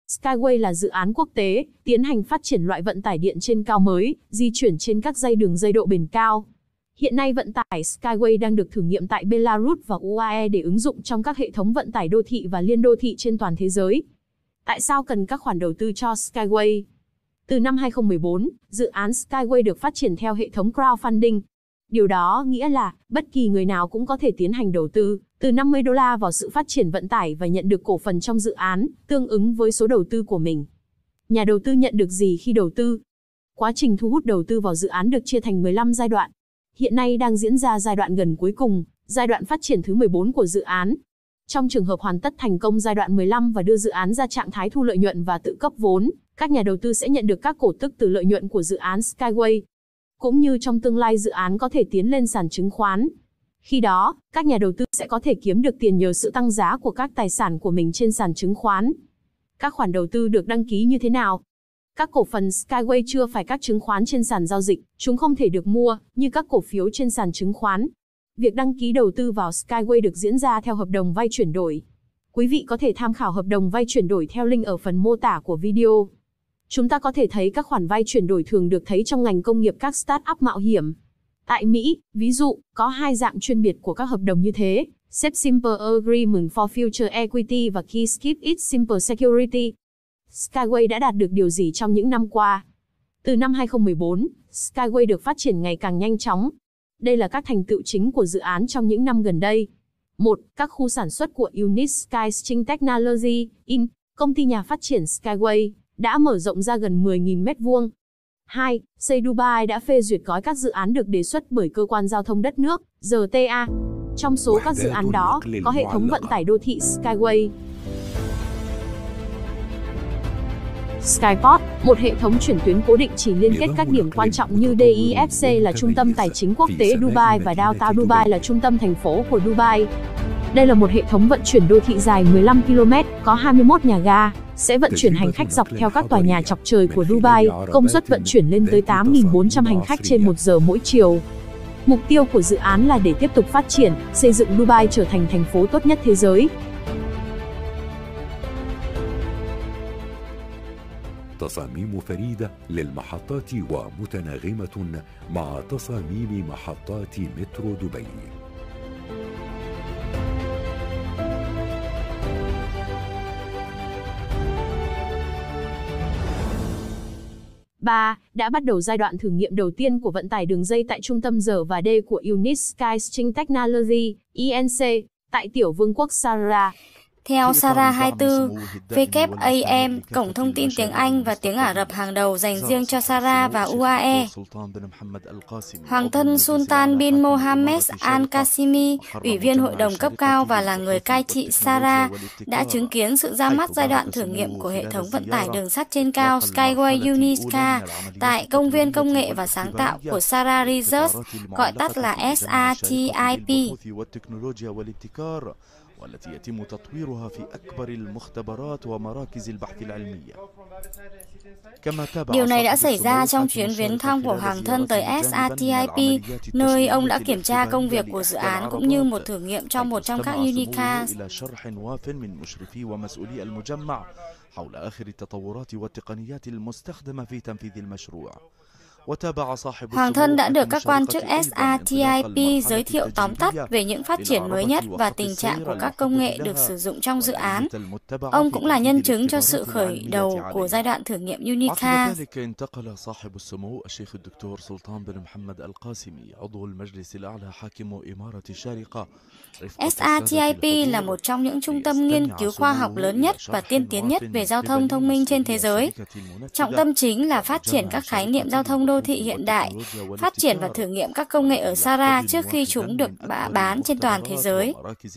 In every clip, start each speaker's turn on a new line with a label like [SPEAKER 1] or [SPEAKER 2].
[SPEAKER 1] Skyway là dự án quốc tế, tiến hành phát triển loại vận tải điện trên cao mới, di chuyển trên các dây đường dây độ bền cao. Hiện nay vận tải Skyway đang được thử nghiệm tại Belarus và UAE để ứng dụng trong các hệ thống vận tải đô thị và liên đô thị trên toàn thế giới. Tại sao cần các khoản đầu tư cho Skyway? Từ năm 2014, dự án Skyway được phát triển theo hệ thống crowdfunding. Điều đó nghĩa là, bất kỳ người nào cũng có thể tiến hành đầu tư, từ $50 vào sự phát triển vận tải và nhận được cổ phần trong dự án, tương ứng với số đầu tư của mình. Nhà đầu tư nhận được gì khi đầu tư? Quá trình thu hút đầu tư vào dự án được chia thành 15 giai đoạn. Hiện nay đang diễn ra giai đoạn gần cuối cùng, giai đoạn phát triển thứ 14 của dự án. Trong trường hợp hoàn tất thành công giai đoạn 15 và đưa dự án ra trạng thái thu lợi nhuận và tự cấp vốn, các nhà đầu tư sẽ nhận được các cổ tức từ lợi nhuận của dự án Skyway. Cũng như trong tương lai dự án có thể tiến lên sàn chứng khoán. Khi đó, các nhà đầu tư sẽ có thể kiếm được tiền nhờ sự tăng giá của các tài sản của mình trên sàn chứng khoán. Các khoản đầu tư được đăng ký như thế nào? Các cổ phần Skyway chưa phải các chứng khoán trên sàn giao dịch, chúng không thể được mua như các cổ phiếu trên sàn chứng khoán. Việc đăng ký đầu tư vào Skyway được diễn ra theo hợp đồng vay chuyển đổi. Quý vị có thể tham khảo hợp đồng vay chuyển đổi theo link ở phần mô tả của video. Chúng ta có thể thấy các khoản vay chuyển đổi thường được thấy trong ngành công nghiệp các start-up mạo hiểm. Tại Mỹ, ví dụ, có hai dạng chuyên biệt của các hợp đồng như thế, SEP Simple Agreement for Future Equity và Key Skip It Simple Security. Skyway đã đạt được điều gì trong những năm qua? Từ năm 2014, Skyway được phát triển ngày càng nhanh chóng. Đây là các thành tựu chính của dự án trong những năm gần đây. 1. Các khu sản xuất của Unit Sky String Technology, Inc., công ty nhà phát triển Skyway, đã mở rộng ra gần 10.000 m2. 2. Xây Dubai đã phê duyệt gói các dự án được đề xuất bởi Cơ quan Giao thông Đất nước, GTA. Trong số các dự án đó, có hệ thống vận tải đô thị Skyway. Skyport, một hệ thống chuyển tuyến cố định chỉ liên kết các điểm quan trọng như DIFC là trung tâm tài chính quốc tế Dubai và Downtown Dubai là trung tâm thành phố của Dubai. Đây là một hệ thống vận chuyển đô thị dài 15 km, có 21 nhà ga, sẽ vận chuyển hành khách dọc theo các tòa nhà chọc trời của Dubai, công suất vận chuyển lên tới 8.400 hành khách trên 1 giờ mỗi chiều. Mục tiêu của dự án là để tiếp tục phát triển, xây dựng Dubai trở thành thành phố tốt nhất thế giới.
[SPEAKER 2] تصاميم فريدة للمحطات ومتناغمة مع تصاميم محطات مترو دبي.
[SPEAKER 1] 3. Đã bắt đầu giai đoạn thử nghiệm đầu tiên của vận tải đường dây tại trung tâm R và D của Unit Sky String Technology, INC, tại tiểu vương quốc Sarah.
[SPEAKER 3] Theo Sarah 24, WAM, cổng thông tin tiếng Anh và tiếng Ả Rập hàng đầu dành riêng cho Sarah và UAE. Hoàng thân Sultan bin Mohammed Al-Qasimi, ủy viên hội đồng cấp cao và là người cai trị Sarah, đã chứng kiến sự ra mắt giai đoạn thử nghiệm của hệ thống vận tải đường sắt trên cao Skyway Unisca tại Công viên Công nghệ và Sáng tạo của Sarah Research, gọi tắt là SRTIP.
[SPEAKER 4] والتي يتم تطويرها في أكبر المختبرات ومراكز البحث العلمية.
[SPEAKER 3] Điều này đã xảy ra trong chuyến viếng thăm của Hoàng thân tới SRTIP, nơi ông đã kiểm tra công việc của dự án cũng như một thử nghiệm trong một trong các Unicars. Hoàng thân đã được các quan chức SRTIP giới thiệu tóm tắt về những phát triển mới nhất và tình trạng của các công nghệ được sử dụng trong dự án. Ông cũng là nhân chứng cho sự khởi đầu của giai đoạn thử nghiệm Unica. SRTIP là một trong những trung tâm nghiên cứu khoa học lớn nhất và tiên tiến nhất về giao thông thông minh trên thế giới. Trọng tâm chính là phát triển các khái niệm giao thông đô thị hiện đại, phát triển và thử nghiệm các công nghệ ở Sarah trước khi chúng được bán trên toàn thế giới.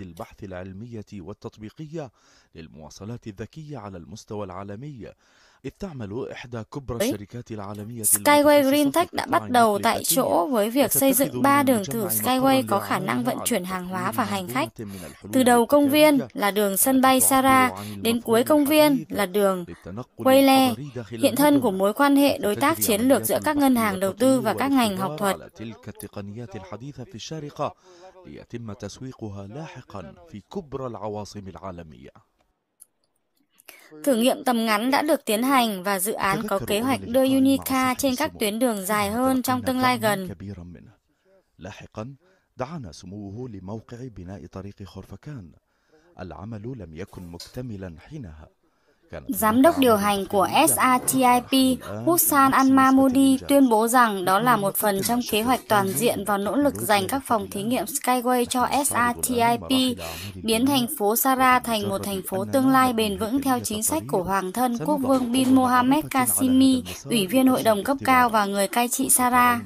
[SPEAKER 3] Skyway Green Tech đã bắt đầu tại chỗ với việc xây dựng 3 đường thử Skyway có khả năng vận chuyển hàng hóa và hành khách. Từ đầu công viên là đường sân bay Sarah đến cuối công viên là đường Wayle, hiện thân của mối quan hệ đối tác chiến lược giữa các ngân hàng đầu tư và các ngành học thuật. Thử nghiệm tầm ngắn đã được tiến hành và dự án có kế hoạch đưa Unica trên các tuyến đường dài hơn trong tương lai gần.
[SPEAKER 4] لاحقا دعانا سموه لموقع بناء طريق خرفكان. العمل لم يكن مكتملا حينها.
[SPEAKER 3] Giám đốc điều hành của SRTIP, Hussain Al-Mahmoudi, tuyên bố rằng đó là một phần trong kế hoạch toàn diện và nỗ lực dành các phòng thí nghiệm Skyway cho SRTIP, biến thành phố Sara thành một thành phố tương lai bền vững theo chính sách của Hoàng thân Quốc vương bin Mohammed Qasimi, Ủy viên Hội đồng cấp cao và người cai trị Sara.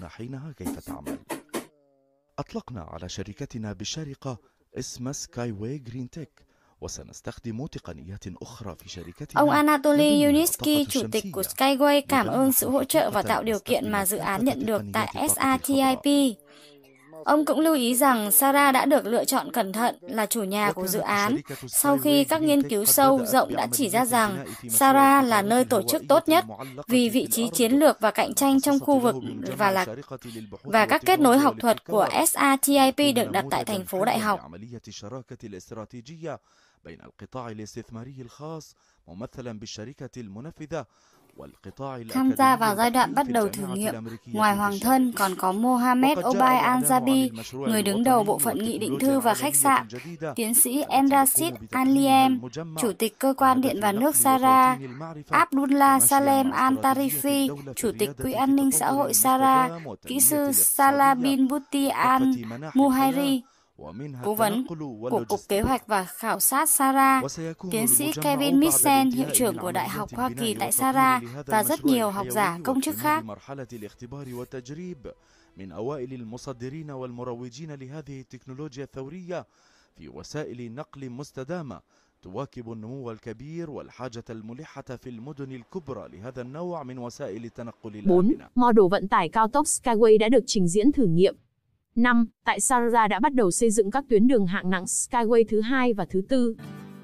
[SPEAKER 4] أطلقنا على شركتنا بالشارقة اسم سكايواي جرين تك وسنستخدم تقنيات أخرى في شركتنا.
[SPEAKER 3] Ông Anatoly Yunitsky, chủ tịch của Skyway, cảm ơn sự hỗ trợ và tạo điều kiện mà dự án nhận được tại SRTIP. Ông cũng lưu ý rằng Sara đã được lựa chọn cẩn thận là chủ nhà của dự án, sau khi các nghiên cứu sâu rộng đã chỉ ra rằng Sara là nơi tổ chức tốt nhất vì vị trí chiến lược và cạnh tranh trong khu vực và các kết nối học thuật của SRTIP được đặt tại thành phố đại học. Tham gia vào giai đoạn bắt đầu thử nghiệm, ngoài Hoàng thân còn có Mohammed Obaid Al-Jabi, người đứng đầu bộ phận nghị định thư và khách sạn, tiến sĩ Endrasit Al-Liem, chủ tịch cơ quan điện và nước Sara, Abdullah Salem Al-Tarifi, chủ tịch Quỹ an ninh xã hội Sara, kỹ sư Salah bin Buti Al-Muhairi, cố vấn của Cục Kế hoạch và Khảo sát Sara, tiến sĩ Kevin Mitchell, hiệu trưởng của Đại học Hoa Kỳ tại Sara và rất nhiều học giả, công chức khác.
[SPEAKER 4] من أوائل المصدرين والمروجين لهذه التكنولوجيا الثورية في وسائل نقل مستدامة تواكب النمو الكبير والحاجة الملحة في المدن الكبرى لهذا النوع من وسائل التنقل الآمنة.
[SPEAKER 1] 4. Model vận tải cao tốc Skyway đã được trình diễn thử nghiệm. 5. Tại Sara đã bắt đầu xây dựng các tuyến đường hạng nặng Skyway thứ 2 và thứ 4.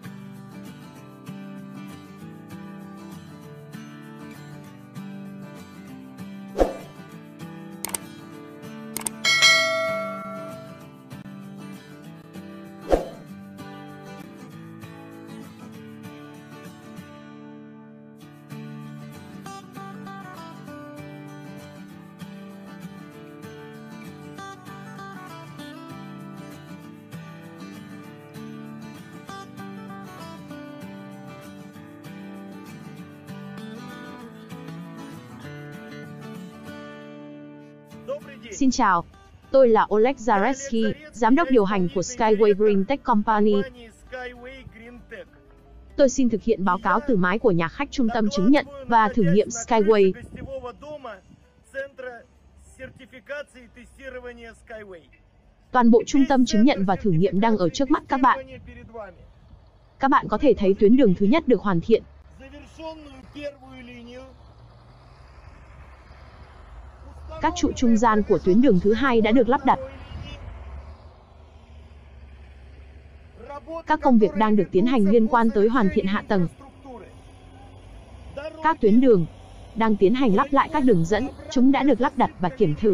[SPEAKER 1] Xin chào, tôi là Oleg Zaretsky, giám đốc điều hành của Skyway Green Tech Company. Tôi xin thực hiện báo cáo từ mái của nhà khách trung tâm chứng nhận và thử nghiệm Skyway. Toàn bộ trung tâm chứng nhận và thử nghiệm đang ở trước mắt các bạn. Các bạn có thể thấy tuyến đường thứ nhất được hoàn thiện. Các trụ trung gian của tuyến đường thứ 2 đã được lắp đặt. Các công việc đang được tiến hành liên quan tới hoàn thiện hạ tầng. Các tuyến đường đang tiến hành lắp lại các đường dẫn, chúng đã được lắp đặt và kiểm thử.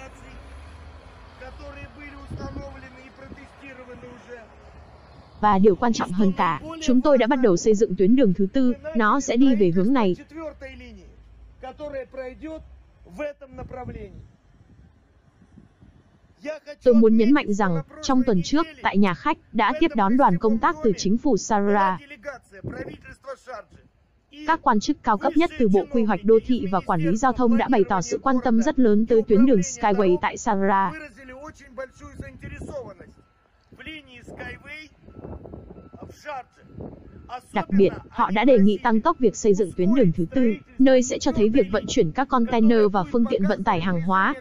[SPEAKER 1] Và điều quan trọng hơn cả, chúng tôi đã bắt đầu xây dựng tuyến đường thứ 4, nó sẽ đi về hướng này. Tôi muốn nhấn mạnh rằng, trong tuần trước, tại nhà khách, đã tiếp đón đoàn công tác từ chính phủ Sara. Các quan chức cao cấp nhất từ Bộ Quy hoạch Đô thị và Quản lý Giao thông đã bày tỏ sự quan tâm rất lớn tới tuyến đường Skyway tại Sara. Đặc biệt, họ đã đề nghị tăng tốc việc xây dựng tuyến đường thứ 4, nơi sẽ cho thấy việc vận chuyển các container và phương tiện vận tải hàng hóa.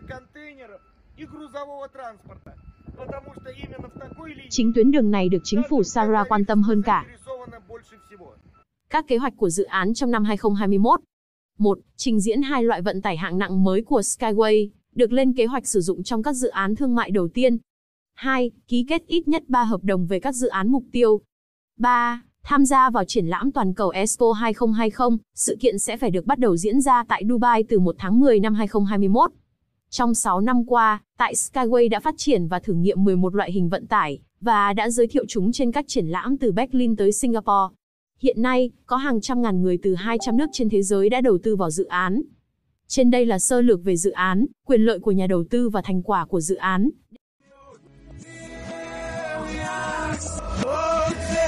[SPEAKER 1] Chính tuyến đường này được chính phủ Sara quan tâm hơn cả. Các kế hoạch của dự án trong năm 2021. 1. Trình diễn 2 loại vận tải hạng nặng mới của Skyway, được lên kế hoạch sử dụng trong các dự án thương mại đầu tiên. 2. Ký kết ít nhất 3 hợp đồng về các dự án mục tiêu. 3. Tham gia vào triển lãm toàn cầu Expo 2020, sự kiện sẽ phải được bắt đầu diễn ra tại Dubai từ 1 tháng 10 năm 2021. Trong 6 năm qua, tại Skyway đã phát triển và thử nghiệm 11 loại hình vận tải, và đã giới thiệu chúng trên các triển lãm từ Berlin tới Singapore. Hiện nay, có hàng trăm ngàn người từ 200 nước trên thế giới đã đầu tư vào dự án. Trên đây là sơ lược về dự án, quyền lợi của nhà đầu tư và thành quả của dự án.